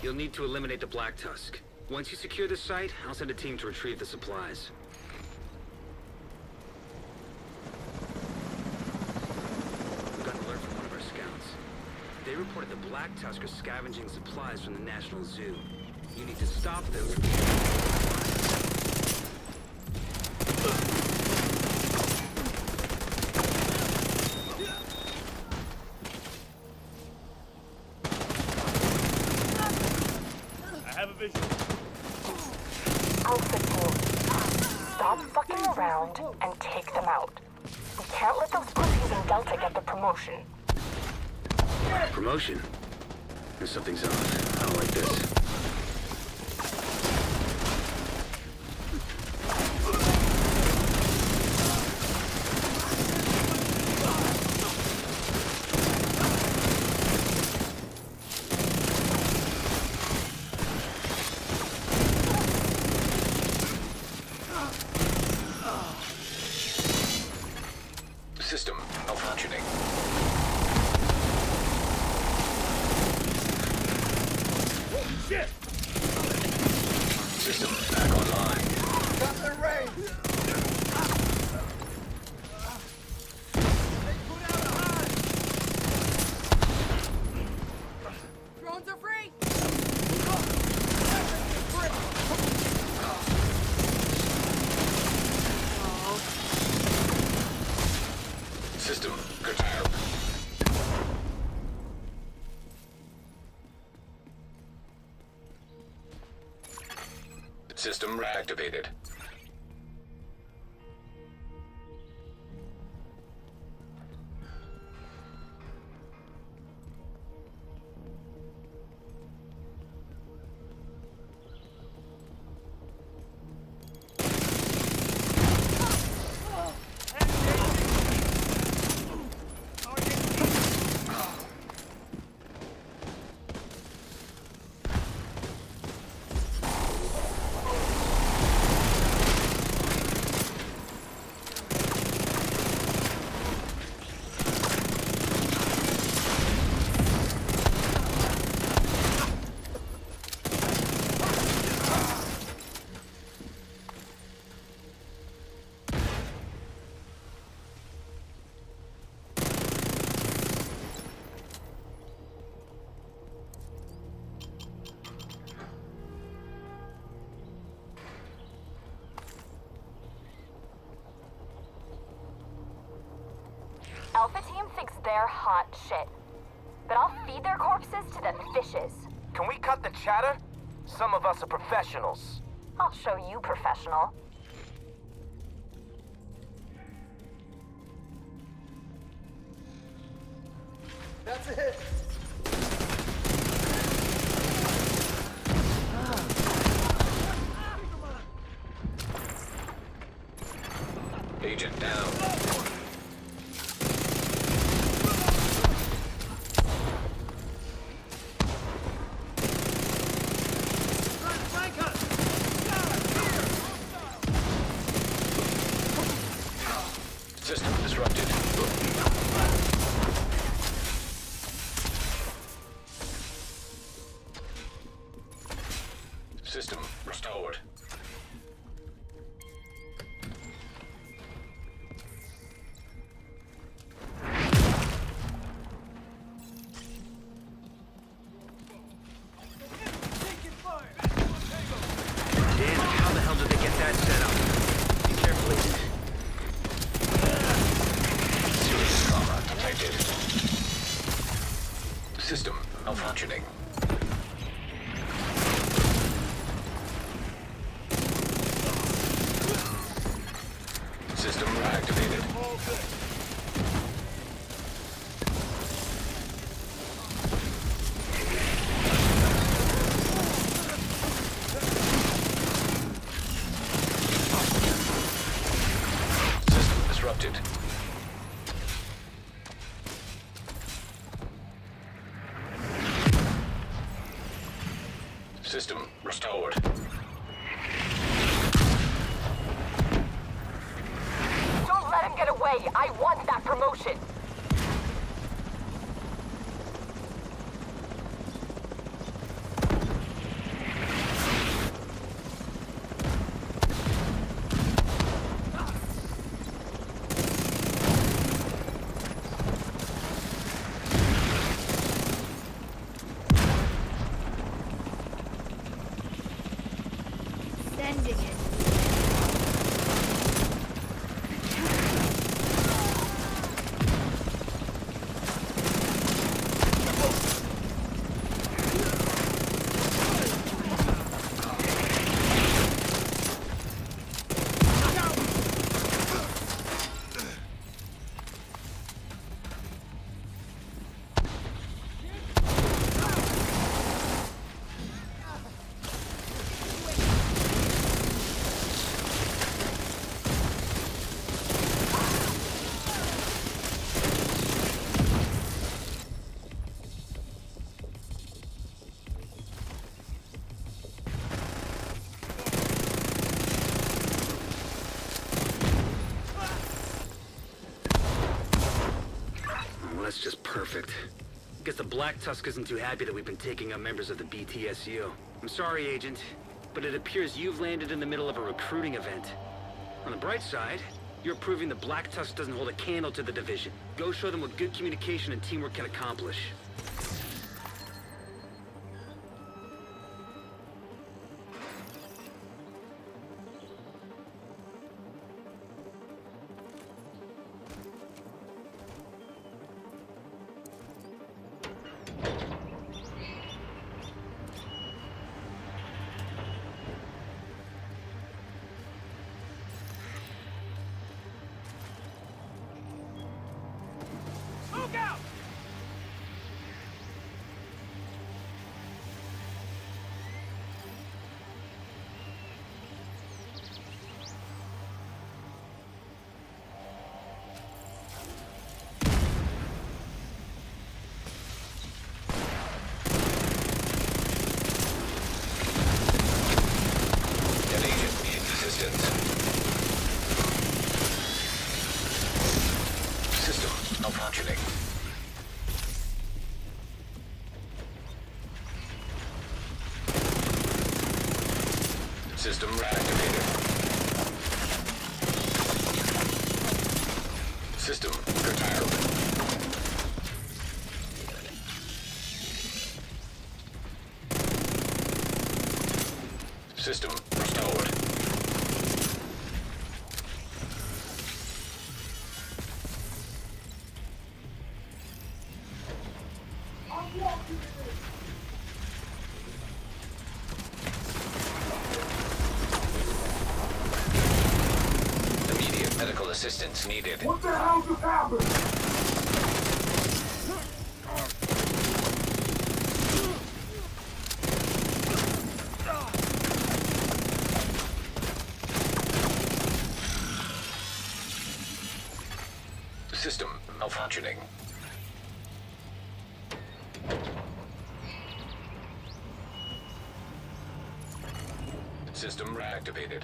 You'll need to eliminate the Black Tusk. Once you secure the site, I'll send a team to retrieve the supplies. We got an alert from one of our scouts. They reported the Black Tusk are scavenging supplies from the National Zoo. You need to stop them. Alpha team, stop fucking around and take them out. We can't let those pussies in Delta get the promotion. Promotion? Something's off. I don't like this. System malfunctioning. Shit! System back online. Got the range! They put out a high! Drones are free! System curtailed. System reactivated. Alpha team thinks they're hot shit. But I'll feed their corpses to the fishes. Can we cut the chatter? Some of us are professionals. I'll show you, professional. That's a hit! Agent down. System disrupted. System restored. Damn, how the hell did they get that set up? Be careful, Agent. Serious trauma detected. System malfunctioning. System reactivated. System disrupted. System restored. Don't let him get away. I want that promotion. that's just perfect. Guess the Black Tusk isn't too happy that we've been taking up members of the BTSU. I'm sorry, Agent, but it appears you've landed in the middle of a recruiting event. On the bright side, you're proving the Black Tusk doesn't hold a candle to the division. Go show them what good communication and teamwork can accomplish. Look out! An agent needs assistance. System malfunctioning. System reactivated. System curtailed. System restored. Immediate medical assistance needed. What the hell just happened? System malfunctioning. System reactivated.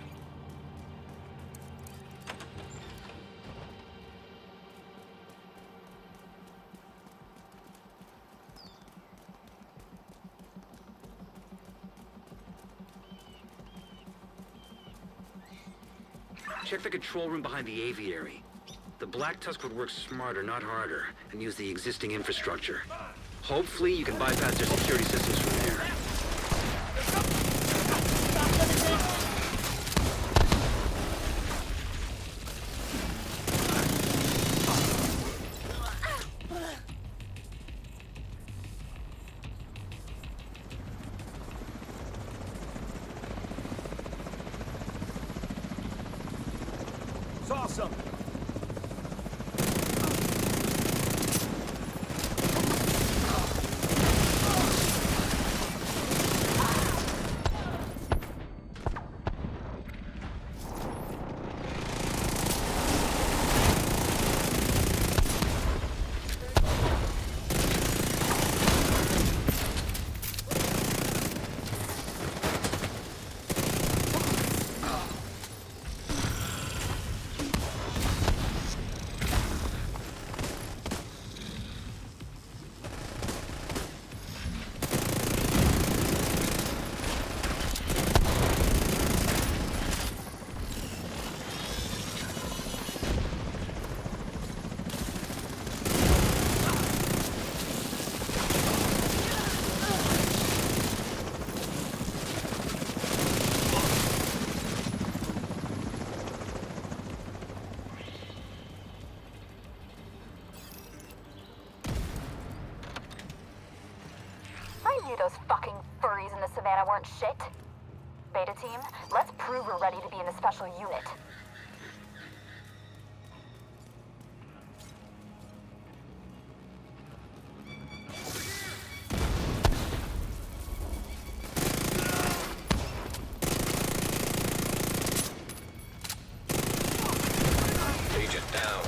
Check the control room behind the aviary. The Black Tusk would work smarter, not harder, and use the existing infrastructure. Hopefully, you can bypass their security systems from there. Saw something. I knew those fucking furries in the savannah weren't shit. Beta team, let's prove we're ready to be in the special unit. Agent down.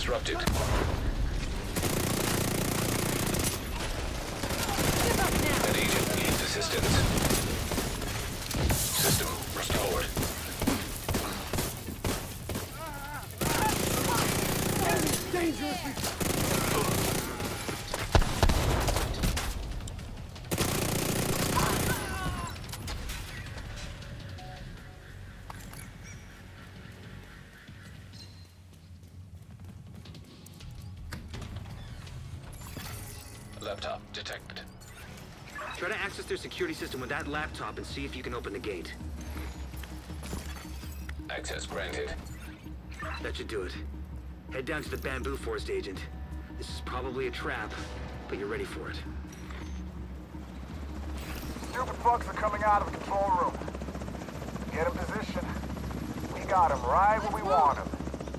disrupted. An agent needs assistance. System restored. Laptop detected. Try to access their security system with that laptop and see if you can open the gate. Access granted. That should do it. Head down to the bamboo forest, Agent. This is probably a trap, but you're ready for it. Stupid fucks are coming out of the control room. Get in position. We got them right where we want them.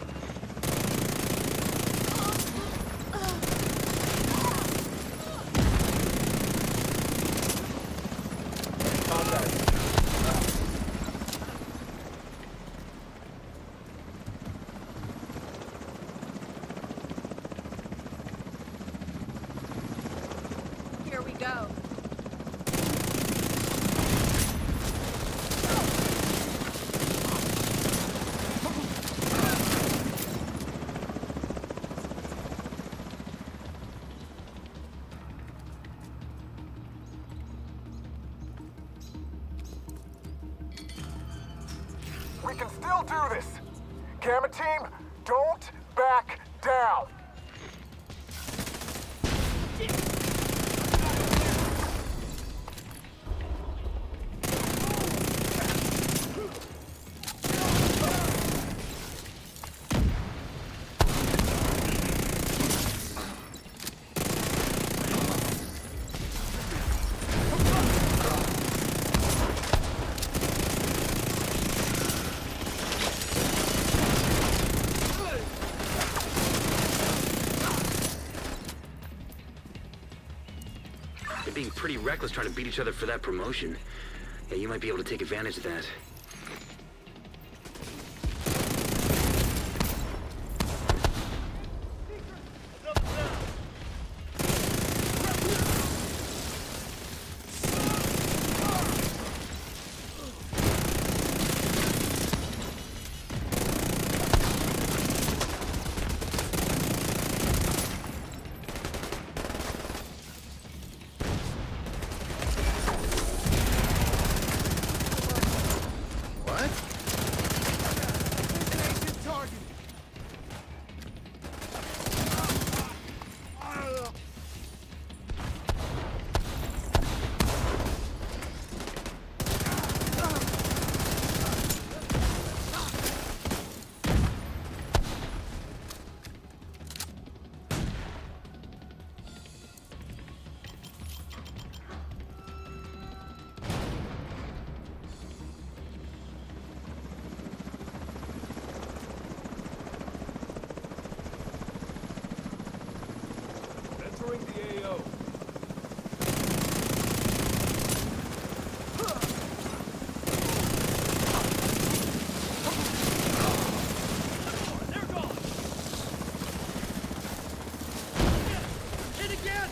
Here we go. We can still do this. Gamma team, don't back down. They're being pretty reckless trying to beat each other for that promotion. Yeah, you might be able to take advantage of that. Entering the AO. They're gone. Hit again.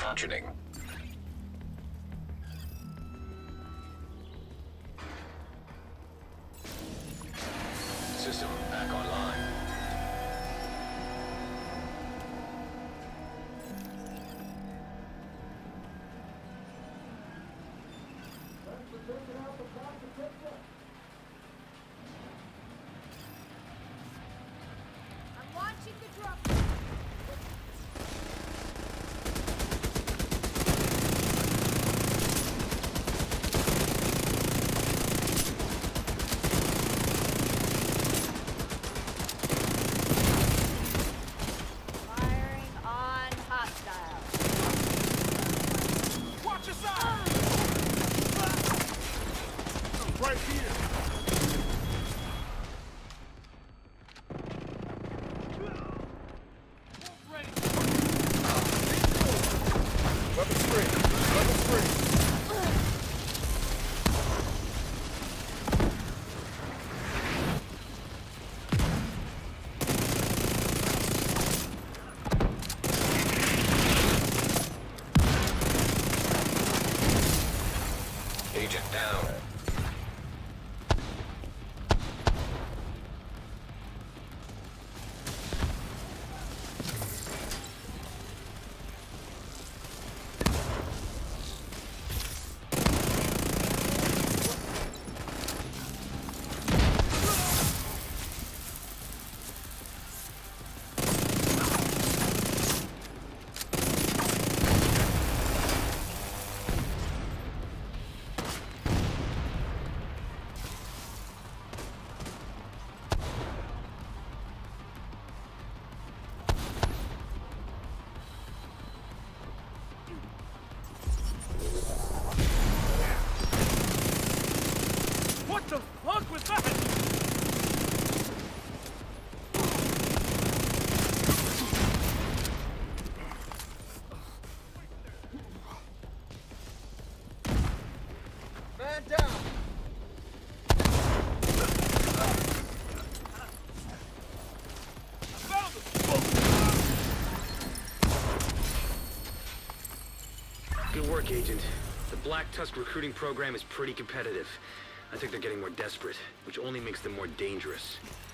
functioning. System back online. I'm launching the drop. Firing on hostile. Watch your side! Right here! Ready! Weapons free. Weapons free. Agent down. What the fuck was that? Man down. Found him! Good work, Agent. The Black Tusk recruiting program is pretty competitive. I think they're getting more desperate, which only makes them more dangerous.